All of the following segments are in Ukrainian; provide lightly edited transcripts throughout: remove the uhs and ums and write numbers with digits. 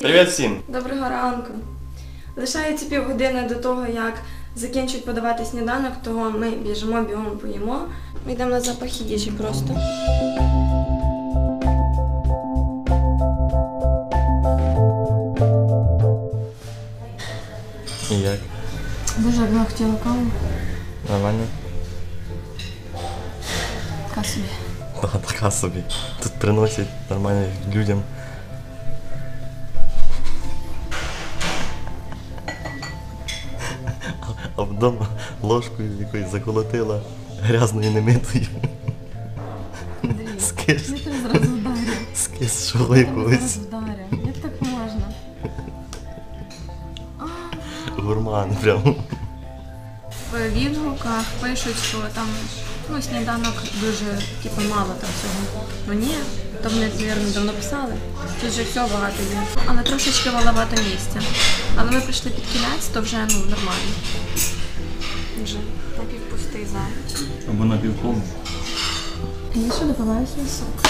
Привіт всім! Доброго ранку. Лишається півгодини до того, як закінчують подавати сніданок, того ми біжимо, бігом поїмо. Ми йдемо на запах їжі просто. І як? Дуже б я хотіла каву. Нормально? Така собі. Така собі. Тут приносять нормально людям. А вдома ложкою якоюсь заколотила грязною немитою. Скис. Я тебе зразу вдарю. Скис шого якогось. Як так можна? Гурман прямо. В відгуках пишуть, що там сніданок дуже мало там всього. Ну ні, то вони, мабуть, давно писали. Тут же всього багато є. Але трошечки маловато місця. Але ми прийшли під кінець, то вже нормально. Вже напівпустий зал. Або напівповний. Я що допиваю свій сок?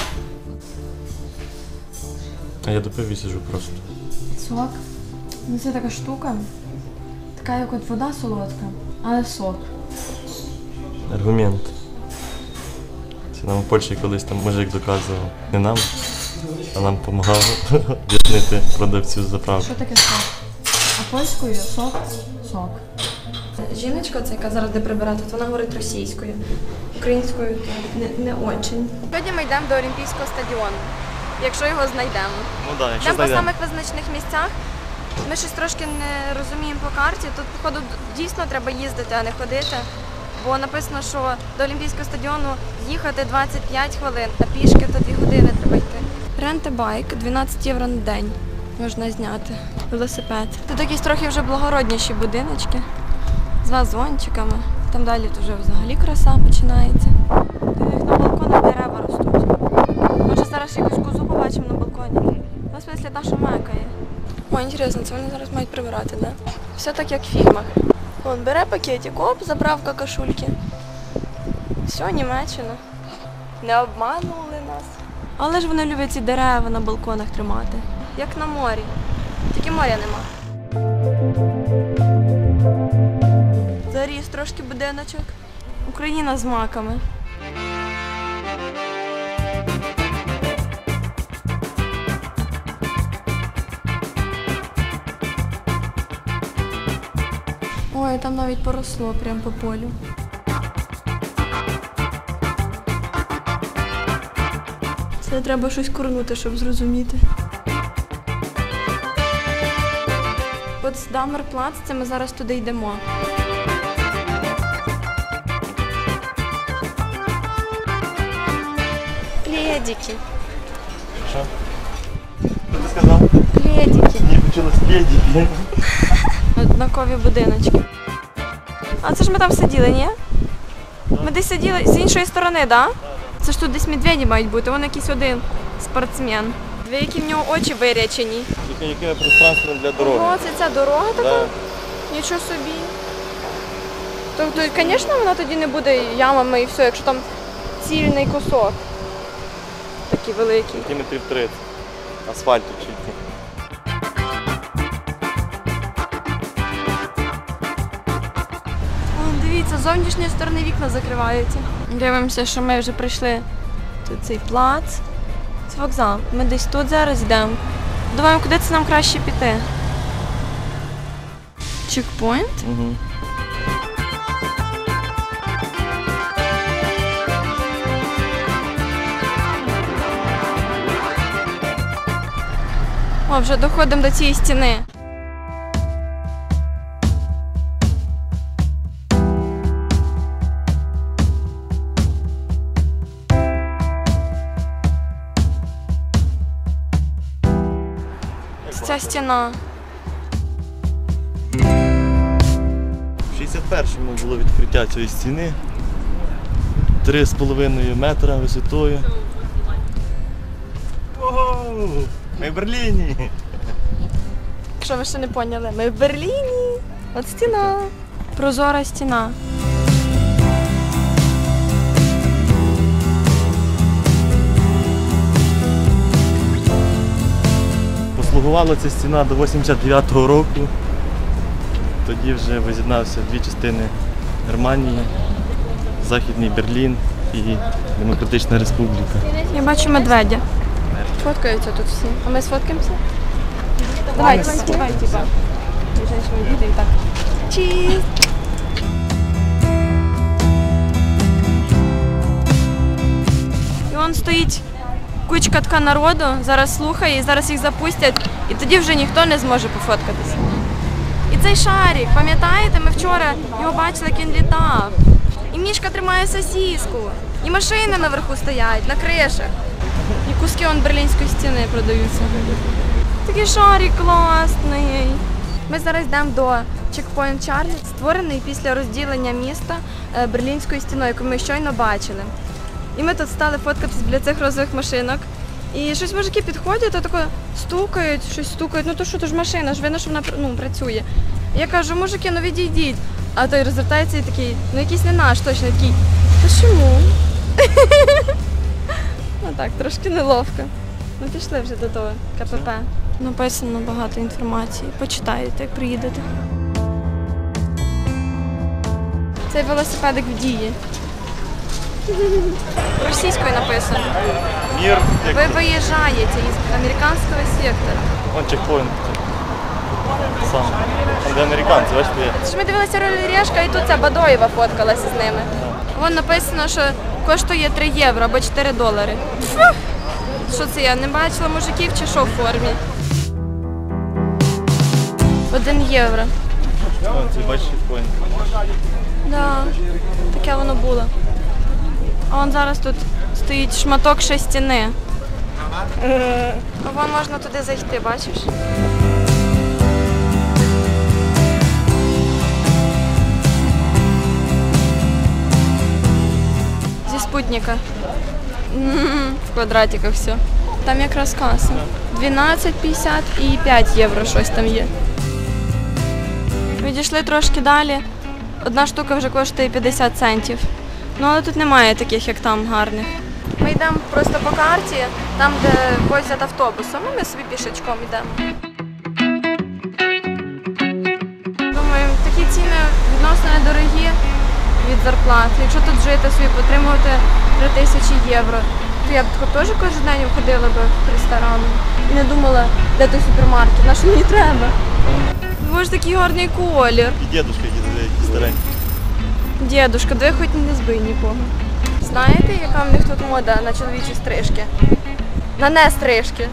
А я допив і сиджу просто. Сок? Ну це така штука. Така як от вода солодка, але сок. Аргумент. Це нам в Польщі колись там мужик доказував. Не нам, а нам допомагав об'яснити продавцю заправки. Що таке сок? А польською сок? Сок. Жіночка, це яка зараз де прибирати, то вона говорить російською. Українською не очень. Сьогодні ми йдемо до Олімпійського стадіону, якщо його знайдемо. Ну так, якщо Йдемо по знайдемо. самих визначних місцях. Ми щось трошки не розуміємо по карті. Тут, походу, дійсно треба їздити, а не ходити. Бо написано, що до Олімпійського стадіону їхати 25 хвилин, а пішки то 2 години треба йти. Ренте-байк, 12 євро на день можна зняти. Велосипед. Тут якісь трохи вже благородніші будиночки з вазончиками. Там далі вже взагалі краса починається. Як на балконах дерева ростуть. Може зараз якусь козу побачимо на балконі. Ну, в смислі, та, що мекає. О, інтересно, це вони зараз мають прибирати, да? Все так, як в фільмах. Вон, бере пакетик, оп, заправка кашульки. Все, Німеччина. Не обманули нас. Але ж вони люблять ці дерева на балконах тримати. Як на морі. Тільки моря нема. Заріс трошки будиночок. Україна з маками. Ой, там навіть поросло прямо по полю. Це треба щось курнути, щоб зрозуміти. От з Дамерплац, це ми зараз туди йдемо. Пледики. Що? Що ти сказав? Пледики. Мені почалось пледики. Однакові будиночки. А це ж ми там сиділи, ні? Ми десь сиділи з іншої сторони, так? Да? Це ж тут десь медведі мають бути, вон якийсь один спортсмен. Дві, які в нього очі вирячені. Яке пространство для дороги. О, це ця дорога така? Да. Нічого собі. Тобто, звісно, вона тоді не буде ямами і все, якщо там цільний кусок. Такий великий. Сантиметрів 30. Асфальту чуть. Дивіться, з зовнішньої сторони вікна закриваються. Дивимося, що ми вже прийшли тут цей плац. Це вокзал. Ми десь тут зараз йдемо. Думаємо, куди це нам краще піти. Чекпоінт. Угу. О, вже доходимо до цієї стіни. Ця стіна. В 61-му було відкриття цієї стіни. 3,5 метра висотою. Ого! Ми в Берліні! Якщо ви ще не поняли, ми в Берліні. От стіна. Прозора стіна. Слугувала ця стіна до 89-го року. Тоді вже воз'єднався дві частини Германії, Західний Берлін і Демократична Республіка. Я бачу медведя. Фоткаються тут всі. А ми сфоткаємося? Давайте, давай, типа. Женщина так. Чіз! І он стоїть кучка така народу, зараз слухає, і зараз їх запустять, і тоді вже ніхто не зможе пофоткатися. І цей шарик, пам'ятаєте, ми вчора його бачили, як він літав. І Мішка тримає сосиску. І машини наверху стоять, на кришах. І куски он Берлінської стіни продаються. Такий шарик класний. Ми зараз йдемо до чекпоінт Чарлі, створений після розділення міста Берлінською стіною, яку ми щойно бачили. І ми тут стали фоткатись біля цих розових машинок. І щось мужики підходять, то тако стукають, щось стукають. Ну то що, то ж машина, ж видно, що вона працює. І я кажу, мужики, ну відійдіть. А той розвертається і такий, ну якийсь не наш точно, такий, та чому? Ну так, трошки неловко. Ну пішли вже до того КПП. Написано багато інформації, почитаєте, як приїдете. Цей велосипедик в дії. Російською написано. Мір, Ви виїжджаєте із американського сектора. Вон чекпоінт. Сам. Там де американці, бачите? Це ж ми дивилися «Орел і Решка», і тут ця Бадоєва фоткалася з ними. Вон написано, що коштує 3 євро або 4 долари. Фух! Що це я, не бачила мужиків чи що в формі? 1 євро. Вон, це бачиш чекпоінт. Да, таке воно було. А вон зараз тут стоїть шматок ще стіни. А вон можна туди зайти, бачиш? Зі спутника. В квадратиках все. Там якраз каса. 12,50 і 5 євро щось там є. Відійшли трошки далі. Одна штука вже коштує 50 центів. Ну, але тут немає таких, як там, гарних. Ми йдемо просто по карті, там, де возять автобусом, і ми собі пішечком йдемо. Думаю, такі ціни відносно недорогі від зарплати. Якщо тут жити собі, отримувати 3000 євро, то я б теж кожен день ходила б в ресторан і не думала, де той супермаркет, на що мені треба. Боже, такий гарний колір. І дідушка який старенький. Дідушка, де хоч не збий нікого. Знаєте, яка в них тут мода на чоловічі стрижки? На не стрижки.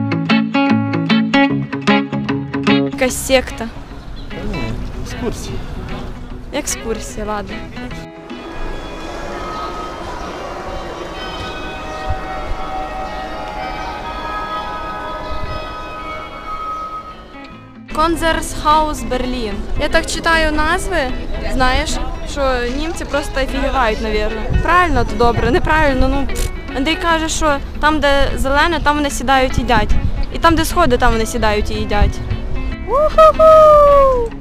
Якась секта. Ні, екскурсії. Екскурсія, ладно. Концертхаус Берлін. Я так читаю назви, знаєш, що німці просто офігівають, мабуть. Правильно то добре, неправильно, ну. Андрій каже, що там, де зелене, там вони сідають і їдять. І там, де сходи, там вони сідають і їдять. У-ху-ху!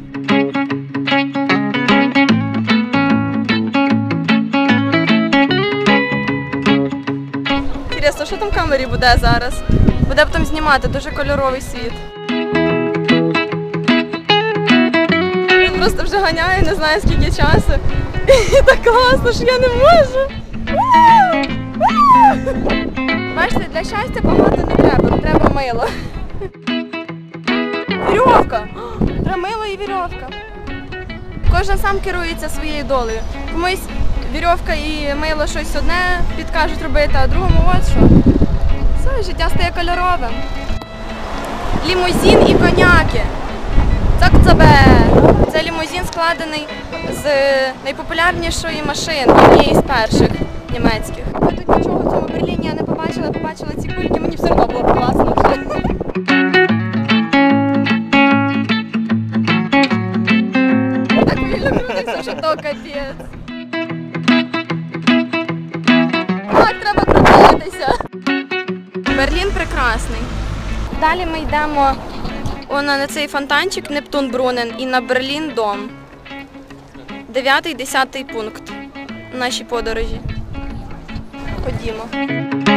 Інтересно, що там в камері буде зараз? Буде потім знімати, дуже кольоровий світ. Просто вже ганяю, не знаю скільки часу. І так класно, що я не можу. Бачите, для щастя багато не треба, треба мило. Вірьовка! Треба мило і вірьовка. Кожен сам керується своєю долею. Комусь вірьовка і мило щось одне підкажуть робити, а другому от що. Все, життя стає кольоровим. Лімузин і коняки. Цак-цабе! Це лімузин складений з найпопулярнішої машини, однієї з перших німецьких. Я тут нічого в цьому Берліні я не побачила ці кульки, мені все одно було класно вже. Так вільно крутиться, що то капець. Так, треба крутитися. Берлін прекрасний. Далі ми йдемо на цей фонтанчик Нептун-Брунен і на Берлін-Дом. 9-10 пункт нашій подорожі. Ходімо.